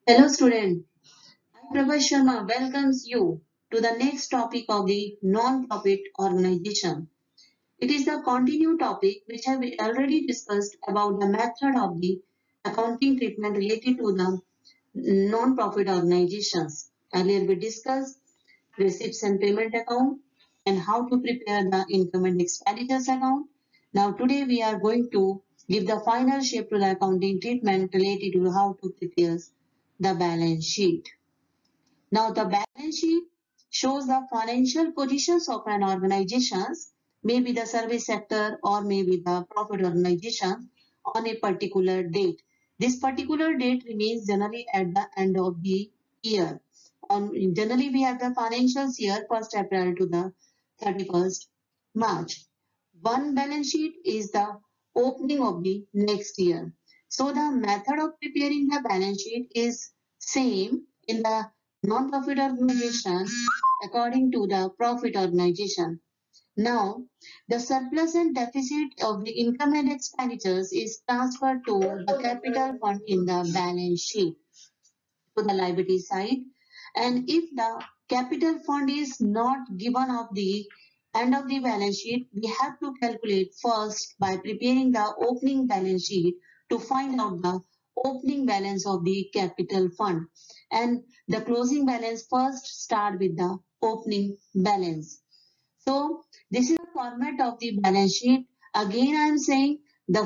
Hello student, I Prabha Sharma welcomes you to the next topic of the non-profit organization. It is the continued topic which have we already discussed about the method of the accounting treatment related to the non-profit organizations. Earlier we discussed receipts and payment account and how to prepare the income and expenditures account. Now today we are going to give the final shape to the accounting treatment related to how to prepare the balance sheet. Now, the balance sheet shows the financial positions of an organization, maybe the service sector or maybe the profit organization on a particular date. This particular date remains generally at the end of the year. Generally, we have the financial year 1st April to the 31st March. One balance sheet is the opening of the next year. So the method of preparing the balance sheet is same in the non-profit organization according to the profit organization. Now, the surplus and deficit of the income and expenditures is transferred to the capital fund in the balance sheet to the liability side. And if the capital fund is not given at the end of the balance sheet, we have to calculate first by preparing the opening balance sheet to find out the opening balance of the capital fund. And the closing balance first start with the opening balance. So this is the format of the balance sheet. Again, I am saying the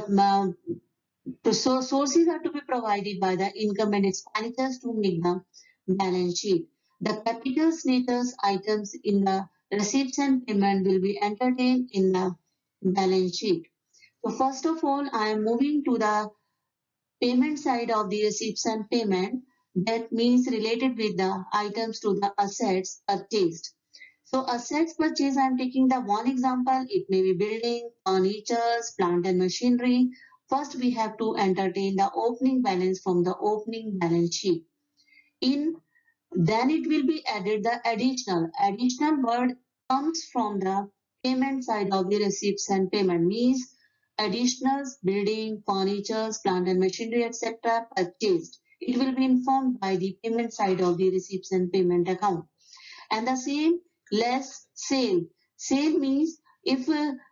so sources are to be provided by the income and expenditures to make the balance sheet. The capital status items in the receipts and payment will be entertained in the balance sheet. So first of all, I am moving to the payment side of the receipts and payment. That means related with the items to the assets purchased. So assets purchase, I am taking the one example. It may be building, furniture, plant and machinery. First, we have to entertain the opening balance from the opening balance sheet. Then it will be added the additional. Additional word comes from the payment side of the receipts and payment. Means additionals, building, furniture, plant and machinery, etc. purchased. It will be informed by the payment side of the receipts and payment account. And the same less sale. Sale means if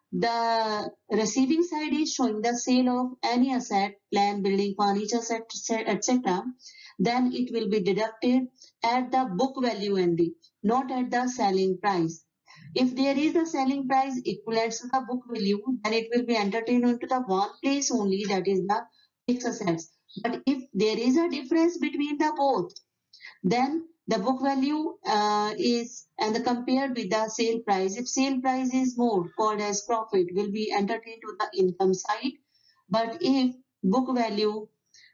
the receiving side is showing the sale of any asset, land, building, furniture, etc., then it will be deducted at the book value only, not at the selling price. If there is a selling price equivalent to the book value, then it will be entertained into the one place only, that is the fixed assets. But if there is a difference between the both, then the book value is and the compared with the sale price. If sale price is more, called as profit, will be entertained to the income side. But if book value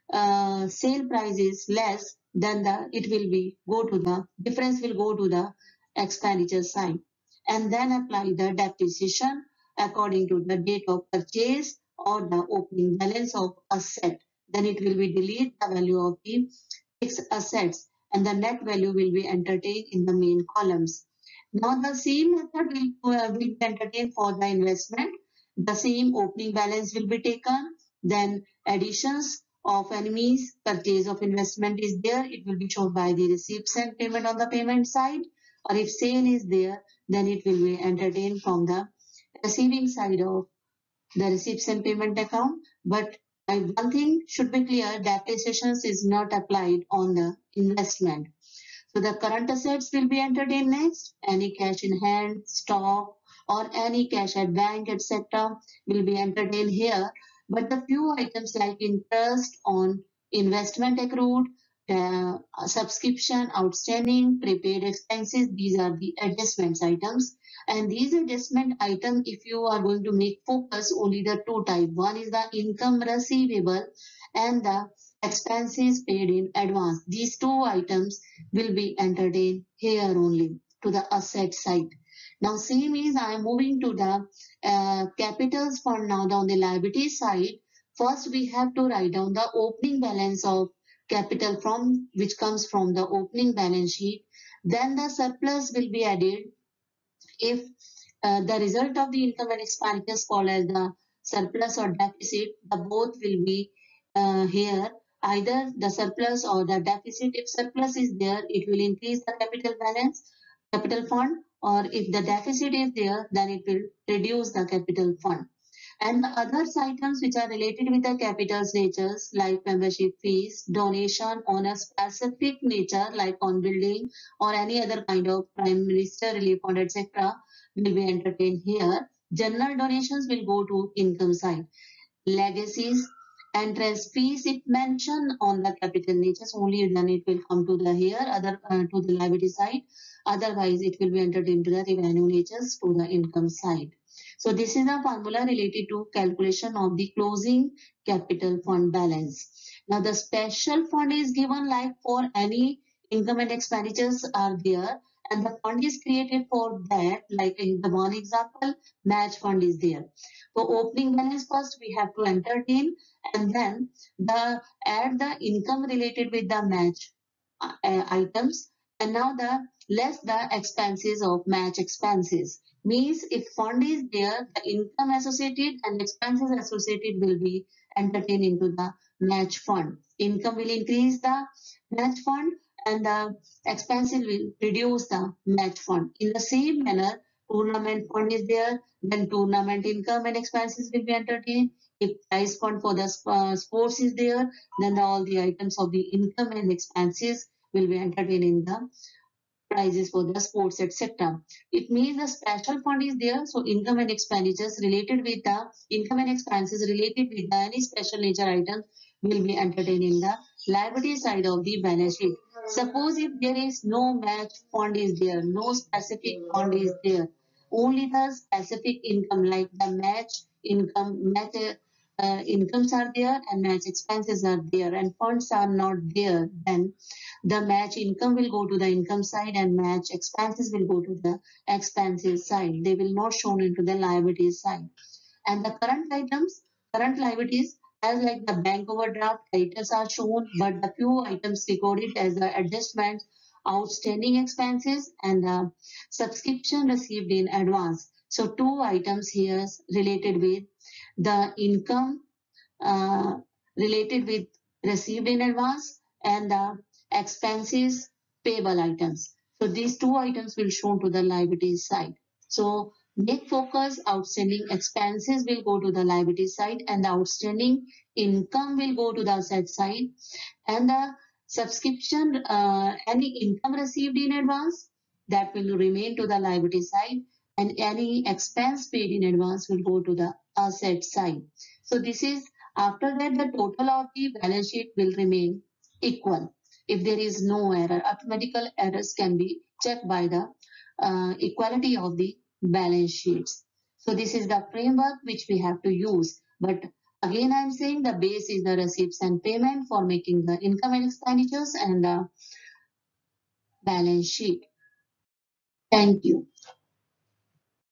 sale price is less, then it will be go to the difference will go to the expenditure side, and then apply the depreciation according to the date of purchase or the opening balance of asset. Then it will be delete the value of the fixed assets and the net value will be entertained in the main columns. Now the same method will be entertained for the investment. The same opening balance will be taken. Then additions of enemies, purchase of investment is there. It will be shown by the receipts and payment on the payment side. Or if sale is there, then it will be entertained from the receiving side of the receipts and payment account. But one thing should be clear, depreciation is not applied on the investment. So the current assets will be entered in next. Any cash in hand, stock, or any cash at bank, etc. will be entered in here. But the few items like interest on investment accrued, subscription outstanding, prepaid expenses, these are the adjustments items. And these adjustment item, if you are going to make focus, only the two type. One is the income receivable and the expenses paid in advance. These two items will be entertained here only to the asset side. Now same is I am moving to the capitals fund now on the liability side. First we have to write down the opening balance of capital from which comes from the opening balance sheet. Then the surplus will be added if the result of the income and expenditures called as the surplus or deficit, the both will be here. either the surplus or the deficit. If surplus is there, it will increase the capital balance, capital fund, or if the deficit is there, then it will reduce the capital fund. And the other items which are related with the capital's natures, like membership fees, donation on a specific nature, like on building or any other kind of prime minister relief fund, etc., will be entertained here. General donations will go to income side. Legacies, entrance fees, if mentioned on the capital natures, only then it will come to the here, other to the liability side. Otherwise, it will be entered into the revenue natures to the income side. So this is the formula related to calculation of the closing capital fund balance. Now the special fund is given like for any income and expenditures are there, and the fund is created for that, like in the one example, match fund is there. For opening balance first we have to entertain, and then the add the income related with the match items, and now the less the expenses of match expenses. Means if fund is there, the income associated and expenses associated will be entertained into the match fund. Income will increase the match fund, and the expenses will reduce the match fund. In the same manner, tournament fund is there, then tournament income and expenses will be entertained. If prize fund for the sports is there, then all the items of the income and expenses will be entertained in the prizes for the sports, etc. It means the special fund is there, so income and expenditures related with the income and expenses related with the any special nature items will be entertained in the liability side of the balance sheet. Suppose if there is no match fund is there, no specific fund is there, only the specific income like the match income, match incomes are there and match expenses are there and funds are not there, then the match income will go to the income side and match expenses will go to the expenses side. They will not shown into the liabilities side. And the current items, current liabilities, as like the bank overdraft creditors are shown, but the few items recorded as the adjustments, outstanding expenses, and the subscription received in advance. So two items here related with the income uh, related with received in advance and the expenses payable items. So these two items will show to the liabilities side. So make focus, outstanding expenses will go to the liability side and the outstanding income will go to the asset side, and the subscription, any income received in advance, that will remain to the liability side, and any expense paid in advance will go to the asset side. So this is, after that the total of the balance sheet will remain equal. If there is no error, arithmetical errors can be checked by the equality of the balance sheets. So this is the framework which we have to use. But again, I am saying the base is the receipts and payment for making the income and expenditures and the balance sheet. Thank you.